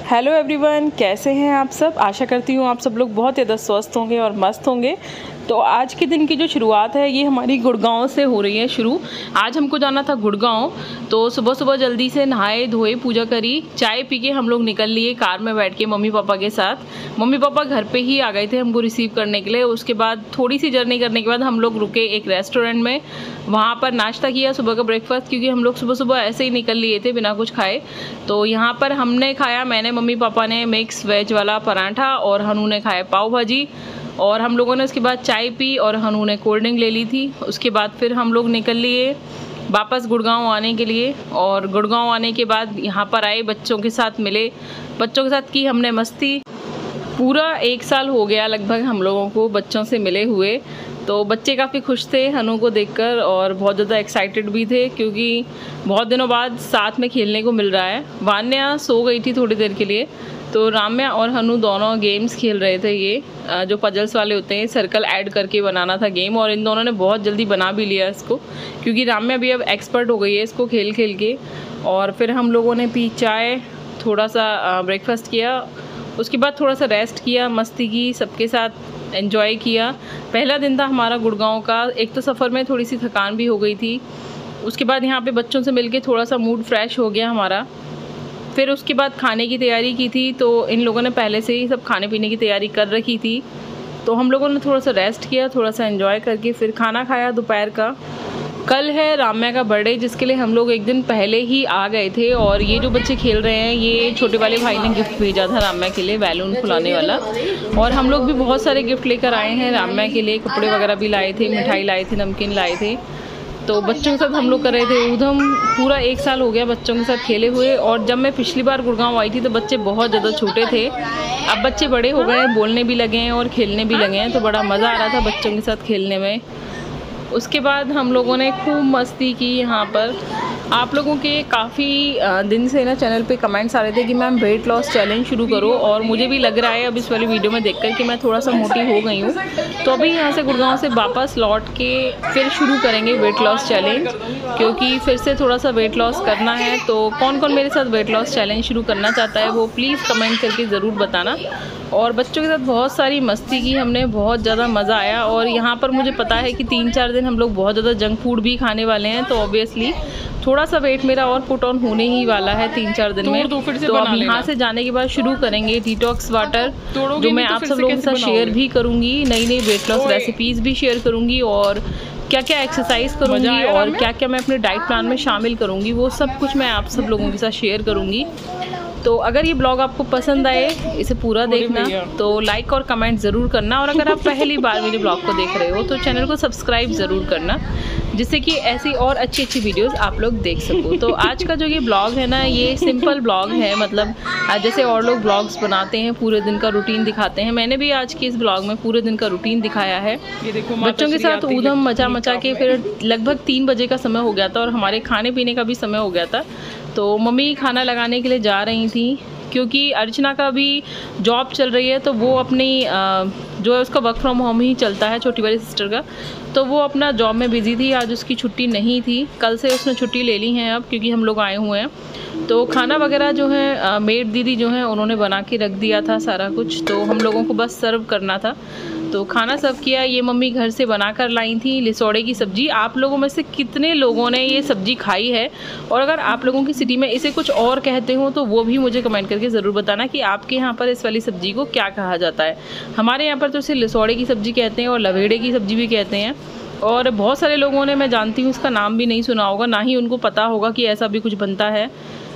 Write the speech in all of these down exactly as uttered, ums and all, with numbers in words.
Hello everyone, कैसे हैं आप सब। आशा करती हूँ आप सब लोग बहुत ज़्यादा स्वस्थ होंगे और मस्त होंगे। तो आज के दिन की जो शुरुआत है ये हमारी गुड़गांव से हो रही है शुरू। आज हमको जाना था गुड़गांव, तो सुबह सुबह जल्दी से नहाए धोए, पूजा करी, चाय पी के हम लोग निकल लिए कार में बैठ के मम्मी पापा के साथ। मम्मी पापा घर पे ही आ गए थे हमको रिसीव करने के लिए। उसके बाद थोड़ी सी जर्नी करने के बाद हम लोग रुके एक रेस्टोरेंट में, वहाँ पर नाश्ता किया, सुबह का ब्रेकफास्ट, क्योंकि हम लोग सुबह सुबह ऐसे ही निकल लिए थे बिना कुछ खाए। तो यहाँ पर हमने खाया, मैंने मम्मी पापा ने मिक्स वेज वाला पराठा और हनू ने खाया पाव भाजी, और हम लोगों ने उसके बाद चाय पी और हनू ने कोल्ड ड्रिंक ले ली थी। उसके बाद फिर हम लोग निकल लिए वापस गुड़गांव आने के लिए। और गुड़गांव आने के बाद यहाँ पर आए, बच्चों के साथ मिले, बच्चों के साथ की हमने मस्ती। पूरा एक साल हो गया लगभग हम लोगों को बच्चों से मिले हुए। तो बच्चे काफ़ी खुश थे हनू को देखकर और बहुत ज़्यादा एक्साइटेड भी थे, क्योंकि बहुत दिनों बाद साथ में खेलने को मिल रहा है। वान्या सो गई थी थोड़ी देर के लिए, तो राम्या और हनू दोनों गेम्स खेल रहे थे। ये जो पजल्स वाले होते हैं, सर्कल ऐड करके बनाना था गेम, और इन दोनों ने बहुत जल्दी बना भी लिया इसको, क्योंकि राम्या भी अब एक्सपर्ट हो गई है इसको खेल खेल के। और फिर हम लोगों ने पी चाय, थोड़ा सा ब्रेकफास्ट किया, उसके बाद थोड़ा सा रेस्ट किया, मस्ती की, सबके साथ एंजॉय किया। पहला दिन था हमारा गुड़गांव का। एक तो सफ़र में थोड़ी सी थकान भी हो गई थी, उसके बाद यहाँ पे बच्चों से मिलके थोड़ा सा मूड फ्रेश हो गया हमारा। फिर उसके बाद खाने की तैयारी की थी, तो इन लोगों ने पहले से ही सब खाने पीने की तैयारी कर रखी थी। तो हम लोगों ने थोड़ा सा रेस्ट किया, थोड़ा सा एंजॉय करके फिर खाना खाया दोपहर का। कल है राम्या का बर्थडे, जिसके लिए हम लोग एक दिन पहले ही आ गए थे। और ये जो बच्चे खेल रहे हैं, ये छोटे वाले भाई ने गिफ्ट भेजा था राम्या के लिए, बैलून फुलाने वाला। और हम लोग भी बहुत सारे गिफ्ट लेकर आए हैं राम्या के लिए, कपड़े वगैरह भी लाए थे, मिठाई लाए थे, नमकीन लाए थे। तो बच्चों के साथ हम लोग कर रहे थे ऊधम। पूरा एक साल हो गया बच्चों के साथ खेले हुए। और जब मैं पिछली बार गुड़गांव आई थी तो बच्चे बहुत ज़्यादा छोटे थे, अब बच्चे बड़े हो गए हैं, बोलने भी लगे हैं और खेलने भी लगे हैं। तो बड़ा मज़ा आ रहा था बच्चों के साथ खेलने में। उसके बाद हम लोगों ने खूब मस्ती की यहाँ पर। आप लोगों के काफ़ी दिन से ना चैनल पे कमेंट्स आ रहे थे कि मैम वेट लॉस चैलेंज शुरू करो, और मुझे भी लग रहा है अब इस वाली वीडियो में देखकर कि मैं थोड़ा सा मोटी हो गई हूँ। तो अभी यहाँ से गुड़गांव से वापस लौट के फिर शुरू करेंगे वेट लॉस चैलेंज, क्योंकि फिर से थोड़ा सा वेट लॉस करना है। तो कौन कौन मेरे साथ वेट लॉस चैलेंज शुरू करना चाहता है वो प्लीज़ कमेंट करके ज़रूर बताना। और बच्चों के साथ बहुत सारी मस्ती की हमने, बहुत ज़्यादा मज़ा आया। और यहाँ पर मुझे पता है कि तीन चार दिन हम लोग बहुत ज़्यादा जंक फूड भी खाने वाले हैं, तो ऑब्वियसली थोड़ा सा वेट मेरा और पुट ऑन होने ही वाला है तीन चार दिन में। तो, तो अब यहाँ से जाने के बाद शुरू करेंगे डिटॉक्स वाटर, जो मैं आप सब लोगों के साथ शेयर भी करूँगी। नई नई वेट लॉस रेसिपीज़ भी शेयर करूँगी, और क्या क्या एक्सरसाइज करूँगी और क्या क्या मैं अपने डाइट प्लान में शामिल करूँगी, वो सब कुछ मैं आप सब लोगों के साथ शेयर करूँगी। तो अगर ये ब्लॉग आपको पसंद आए, इसे पूरा देखना, तो लाइक और कमेंट ज़रूर करना। और अगर आप पहली बार मेरे ब्लॉग को देख रहे हो तो चैनल को सब्सक्राइब ज़रूर करना, जिससे कि ऐसी और अच्छी अच्छी वीडियोस आप लोग देख सको। तो आज का जो ये ब्लॉग है ना, ये सिंपल ब्लॉग है, मतलब जैसे और लोग ब्लॉग्स बनाते हैं पूरे दिन का रूटीन दिखाते हैं, मैंने भी आज के इस ब्लॉग में पूरे दिन का रूटीन दिखाया है। बच्चों के साथ ऊधम मचा मचा के फिर लगभग तीन बजे का समय हो गया था, और हमारे खाने पीने का भी समय हो गया था। तो मम्मी खाना लगाने के लिए जा रही थी, क्योंकि अर्चना का भी जॉब चल रही है, तो वो अपनी जो है उसका वर्क फ्रॉम होम ही चलता है, छोटी वाली सिस्टर का। तो वो अपना जॉब में बिज़ी थी, आज उसकी छुट्टी नहीं थी, कल से उसने छुट्टी ले ली है अब, क्योंकि हम लोग आए हुए हैं। तो खाना वगैरह जो है मेड दीदी जो है उन्होंने बना के रख दिया था सारा कुछ, तो हम लोगों को बस सर्व करना था। तो खाना सर्व किया। ये मम्मी घर से बना कर लाई थी लिसोड़े की सब्ज़ी। आप लोगों में से कितने लोगों ने ये सब्ज़ी खाई है, और अगर आप लोगों की सिटी में इसे कुछ और कहते हो तो वो भी मुझे कमेंट करके ज़रूर बताना कि आपके यहाँ पर इस वाली सब्ज़ी को क्या कहा जाता है। हमारे यहाँ पर तो इसे लिसोड़े की सब्ज़ी कहते हैं और लवेड़े की सब्ज़ी भी कहते हैं। और बहुत सारे लोगों ने, मैं जानती हूँ, इसका नाम भी नहीं सुना होगा, ना ही उनको पता होगा कि ऐसा भी कुछ बनता है।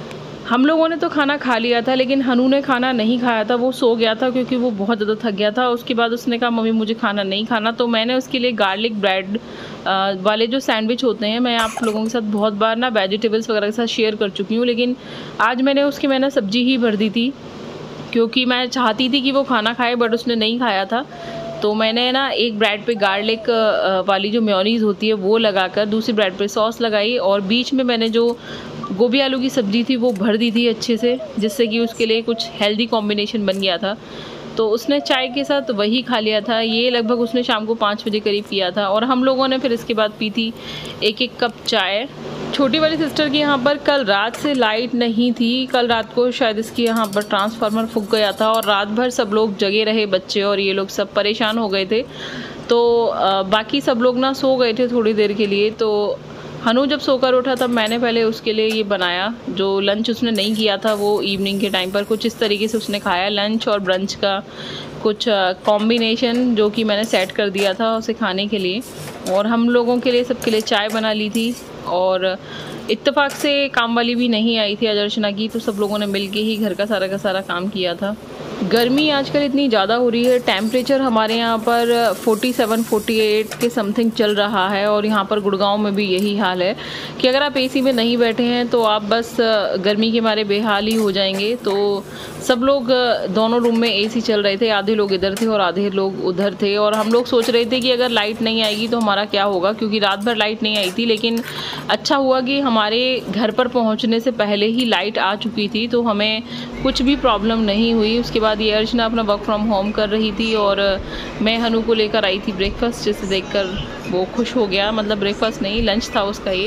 हम लोगों ने तो खाना खा लिया था, लेकिन हनू ने खाना नहीं खाया था, वो सो गया था क्योंकि वो बहुत ज़्यादा थक गया था। उसके बाद उसने कहा मम्मी मुझे खाना नहीं खाना, तो मैंने उसके लिए गार्लिक ब्रेड वाले जो सैंडविच होते हैं, मैं आप लोगों के साथ बहुत बार ना वेजिटेबल्स वगैरह के साथ शेयर कर चुकी हूँ, लेकिन आज मैंने उसकी मैंने सब्ज़ी ही भर दी थी, क्योंकि मैं चाहती थी कि वो खाना खाए, बट उसने नहीं खाया था। तो मैंने ना एक ब्रेड पे गार्लिक वाली जो मेयोनीज़ होती है वो लगाकर, दूसरी ब्रेड पे सॉस लगाई, और बीच में मैंने जो गोभी आलू की सब्ज़ी थी वो भर दी थी अच्छे से, जिससे कि उसके लिए कुछ हेल्दी कॉम्बिनेशन बन गया था। तो उसने चाय के साथ वही खा लिया था। ये लगभग उसने शाम को पाँच बजे करीब पिया था और हम लोगों ने फिर इसके बाद पी थी एक एक कप चाय। छोटी वाली सिस्टर की यहाँ पर कल रात से लाइट नहीं थी। कल रात को शायद इसकी यहाँ पर ट्रांसफार्मर फूक गया था और रात भर सब लोग जगे रहे, बच्चे और ये लोग सब परेशान हो गए थे। तो आ, बाकी सब लोग ना सो गए थे थोड़ी देर के लिए। तो हनु जब सोकर उठा तब मैंने पहले उसके लिए ये बनाया, जो लंच उसने नहीं किया था वो इवनिंग के टाइम पर कुछ इस तरीके से उसने खाया। लंच और ब्रंच का कुछ कॉम्बिनेशन जो कि मैंने सेट कर दिया था उसे खाने के लिए। और हम लोगों के लिए सबके लिए चाय बना ली थी और इत्तेफाक से काम वाली भी नहीं आई थी अर्चना की, तो सब लोगों ने मिलके ही घर का सारा का सारा काम किया था। गर्मी आजकल इतनी ज़्यादा हो रही है, टेम्परेचर सत्तालीस यहाँ पर सैंतालीस अड़तालीस के समथिंग चल रहा है और यहाँ पर गुड़गांव में भी यही हाल है कि अगर आप एसी में नहीं बैठे हैं तो आप बस गर्मी के मारे बेहाल ही हो जाएंगे। तो सब लोग दोनों रूम में एसी चल रहे थे, आधे लोग इधर थे और आधे लोग उधर थे। और हम लोग सोच रहे थे कि अगर लाइट नहीं आएगी तो हमारा क्या होगा, क्योंकि रात भर लाइट नहीं आई थी। लेकिन अच्छा हुआ कि हमारे घर पर पहुँचने से पहले ही लाइट आ चुकी थी, तो हमें कुछ भी प्रॉब्लम नहीं हुई। उसके बाद ये अर्चना अपना वर्क फ्रॉम होम कर रही थी और मैं हनु को लेकर आई थी ब्रेकफास्ट, जिसे देखकर वो खुश हो गया। मतलब ब्रेकफास्ट नहीं, लंच था उसका ये।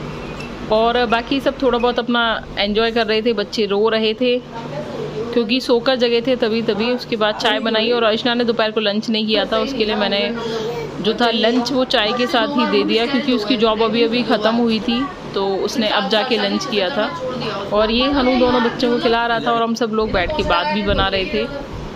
और बाकी सब थोड़ा बहुत अपना एंजॉय कर रहे थे। बच्चे रो रहे थे क्योंकि सोकर जगह थे तभी तभी। उसके बाद चाय बनाई और अर्चना ने दोपहर को लंच नहीं किया था, उसके लिए मैंने जो था लंच वो चाय के साथ ही दे दिया, क्योंकि उसकी जॉब अभी अभी ख़त्म हुई थी तो उसने अब जाके लंच किया था। और ये हनु दोनों बच्चों को खिला रहा था और हम सब लोग बैठ के बात भी बना रहे थे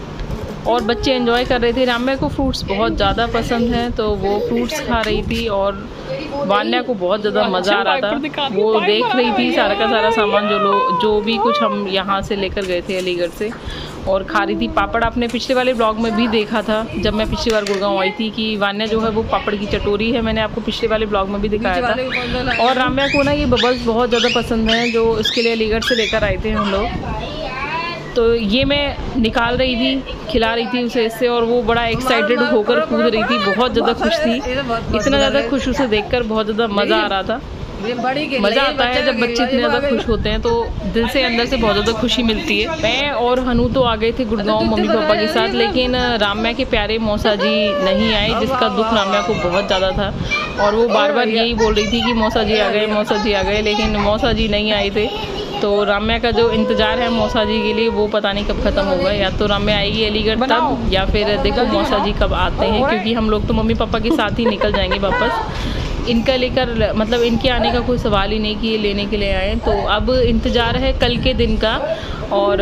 और बच्चे एंजॉय कर रहे थे। राम्या को फ्रूट्स बहुत ज़्यादा पसंद हैं तो वो फ्रूट्स खा रही थी और वान्या को बहुत ज़्यादा मज़ा आ रहा था। वो देख रही थी सारा का सारा सामान जो लोग जो भी कुछ हम यहाँ से लेकर गए थे अलीगढ़ से, और खा रही थी पापड़। आपने पिछले वाले ब्लॉग में भी देखा था जब मैं पिछली बार गुड़गांव आई थी कि वान्या जो है वो पापड़ की चटोरी है, मैंने आपको पिछले वाले ब्लॉग में भी दिखाया था। और राम्या को ना ये बबल्स बहुत ज़्यादा पसंद हैं जो इसके लिए अलीगढ़ से लेकर आए थे हम लोग। तो ये मैं निकाल रही थी, खिला रही थी उसे इससे, और वो बड़ा एक्साइटेड होकर कूद रही थी, बहुत ज़्यादा खुश थी। इतना ज़्यादा खुश उसे देखकर बहुत ज़्यादा मज़ा आ रहा था। मज़ा आता है जब बच्चे इतने ज़्यादा खुश होते हैं तो दिल से अंदर से बहुत ज़्यादा खुशी मिलती है। मैं और हनु तो आ गए थे गुड़गांव मम्मी पापा के साथ, लेकिन राम्या के प्यारे मौसा जी नहीं आए, जिसका दुख राम्या को बहुत ज़्यादा था। और वो बार बार यही बोल रही थी कि मौसा जी आ गए, मौसा जी आ गए, लेकिन मौसा जी नहीं आए थे। तो राम्या का जो इंतज़ार है मौसा जी के लिए वो पता नहीं कब ख़त्म होगा। या तो राम्या आएगी अलीगढ़ तब, या फिर देखो मौसा जी कब आते हैं, क्योंकि हम लोग तो मम्मी पापा के साथ ही निकल जाएंगे वापस। इनका लेकर मतलब इनके आने का कोई सवाल ही नहीं कि ये लेने के लिए आए। तो अब इंतज़ार है कल के दिन का, और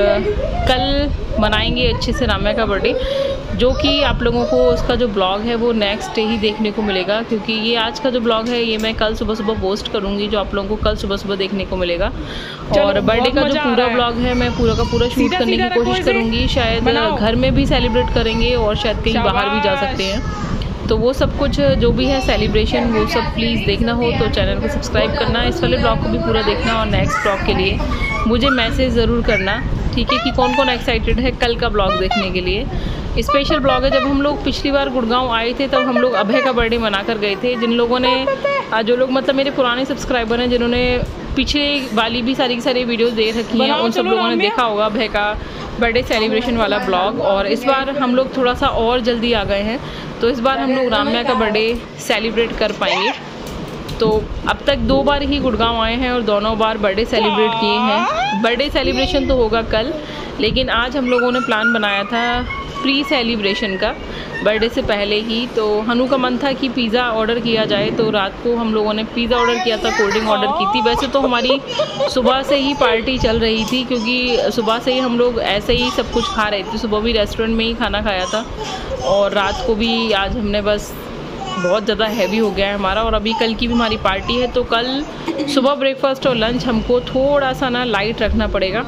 कल मनाएंगे अच्छे से राम्या का बर्थडे, जो कि आप लोगों को उसका जो ब्लॉग है वो नेक्स्ट डे ही देखने को मिलेगा, क्योंकि ये आज का जो ब्लॉग है ये मैं कल सुबह सुबह पोस्ट करूँगी, जो आप लोगों को कल सुबह सुबह देखने को मिलेगा। और बर्थडे का जो पूरा ब्लॉग है मैं पूरा का पूरा शूट करने की कोशिश करूँगी। शायद घर में भी सेलिब्रेट करेंगे और शायद कहीं बाहर भी जा सकते हैं। तो वो सब कुछ जो भी है सेलिब्रेशन वो सब प्लीज़ देखना हो तो चैनल को सब्सक्राइब करना, इस वाले ब्लॉग को भी पूरा देखना, और नेक्स्ट ब्लॉग के लिए मुझे मैसेज ज़रूर करना, ठीक है, कि कौन कौन एक्साइटेड है कल का ब्लॉग देखने के लिए। स्पेशल ब्लॉग है। जब हम लोग पिछली बार गुड़गांव आए थे तब हम लोग अभय का बर्थडे मना कर गए थे। जिन लोगों ने जो लोग मतलब मेरे पुराने सब्सक्राइबर हैं, जिन्होंने पीछे वाली भी सारी की सारी वीडियोस देख रखी हैं, उन सब लोगों ने देखा होगा अभय का बर्थडे सेलिब्रेशन वाला ब्लॉग। और इस बार हम लोग थोड़ा सा और जल्दी आ गए हैं, तो इस बार हम लोग राम्या का बर्थडे सेलिब्रेट कर पाएंगे। तो अब तक दो बार ही गुड़गांव आए हैं और दोनों बार बर्थडे सेलिब्रेट किए हैं। बर्थडे सेलिब्रेशन तो होगा कल, लेकिन आज हम लोगों ने प्लान बनाया था प्री सेलिब्रेशन का, बर्थडे से पहले ही। तो हनु का मन था कि पिज़्ज़ा ऑर्डर किया जाए, तो रात को हम लोगों ने पिज़्ज़ा ऑर्डर किया था, कोल्ड ड्रिंक ऑर्डर की थी। वैसे तो हमारी सुबह से ही पार्टी चल रही थी, क्योंकि सुबह से ही हम लोग ऐसे ही सब कुछ खा रहे थे। सुबह भी रेस्टोरेंट में ही खाना खाया था और रात को भी आज हमने बस बहुत ज़्यादा हैवी हो गया है हमारा, और अभी कल की भी हमारी पार्टी है। तो कल सुबह ब्रेकफास्ट और लंच हमको थोड़ा सा ना लाइट रखना पड़ेगा।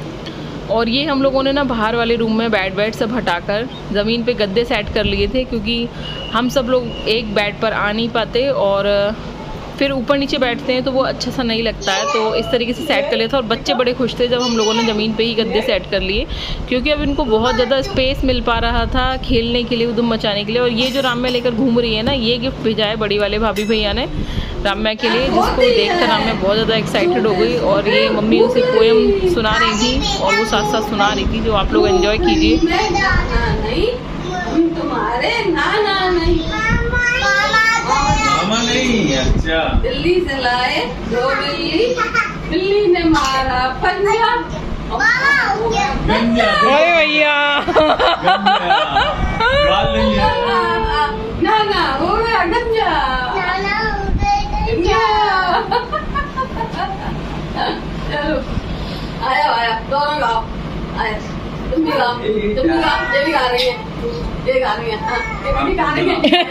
और ये हम लोगों ने ना बाहर वाले रूम में बेड वेड सब हटाकर ज़मीन पे गद्दे सेट कर लिए थे, क्योंकि हम सब लोग एक बेड पर आ नहीं पाते और फिर ऊपर नीचे बैठते हैं तो वो अच्छा सा नहीं लगता है, तो इस तरीके से सेट कर लिया था। और बच्चे बड़े खुश थे जब हम लोगों ने ज़मीन पे ही गद्दे सेट कर लिए, क्योंकि अब इनको बहुत ज़्यादा स्पेस मिल पा रहा था खेलने के लिए, उधम मचाने के लिए। और ये जो राम्या लेकर घूम रही है ना, ये गिफ्ट भेजा है बड़ी वाले भाभी भैया ने राम्या के लिए, जिसको देखकर राम्या बहुत ज़्यादा एक्साइटेड हो गई। और ये मम्मी उसे पोएम सुना रही थी और वो साथ साथ सुना रही थी, जो आप लोग एंजॉय कीजिए। तुम्हारे नाना नहीं, मामा नहीं, अच्छा। दिल्ली से लाए दो बिल्ली, बिल्ली ने मारा पंजा। अरे भैया नाना हो गया गंजा। चलो आया आया, दोनों गाओ, आया तुम भी गाओ, तुम भी गाओ, ये भी गा रही है, ये गा रही है, ये भी गा रही है।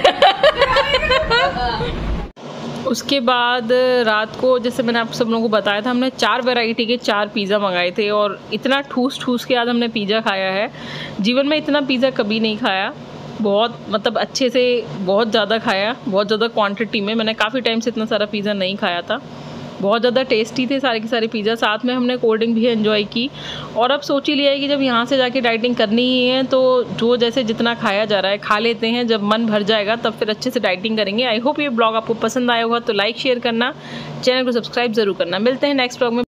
उसके बाद रात को, जैसे मैंने आप सब लोगों को बताया था, हमने चार वैरायटी के चार पिज़्ज़ा मंगाए थे और इतना ठूस ठूस के आज हमने पिज़्ज़ा खाया है। जीवन में इतना पिज़्ज़ा कभी नहीं खाया, बहुत मतलब अच्छे से बहुत ज़्यादा खाया, बहुत ज़्यादा क्वांटिटी में। मैंने काफ़ी टाइम से इतना सारा पिज़्ज़ा नहीं खाया था। बहुत ज़्यादा टेस्टी थे सारे के सारे पिज़्ज़ा। साथ में हमने कोल्ड ड्रिंक भी एंजॉय की। और अब सोच ही लिया है कि जब यहाँ से जाके डाइटिंग करनी ही है तो जो जैसे जितना खाया जा रहा है खा लेते हैं, जब मन भर जाएगा तब फिर अच्छे से डाइटिंग करेंगे। आई होप ये ब्लॉग आपको पसंद आया होगा, तो लाइक शेयर करना, चैनल को सब्सक्राइब ज़रूर करना। मिलते हैं नेक्स्ट ब्लॉग में।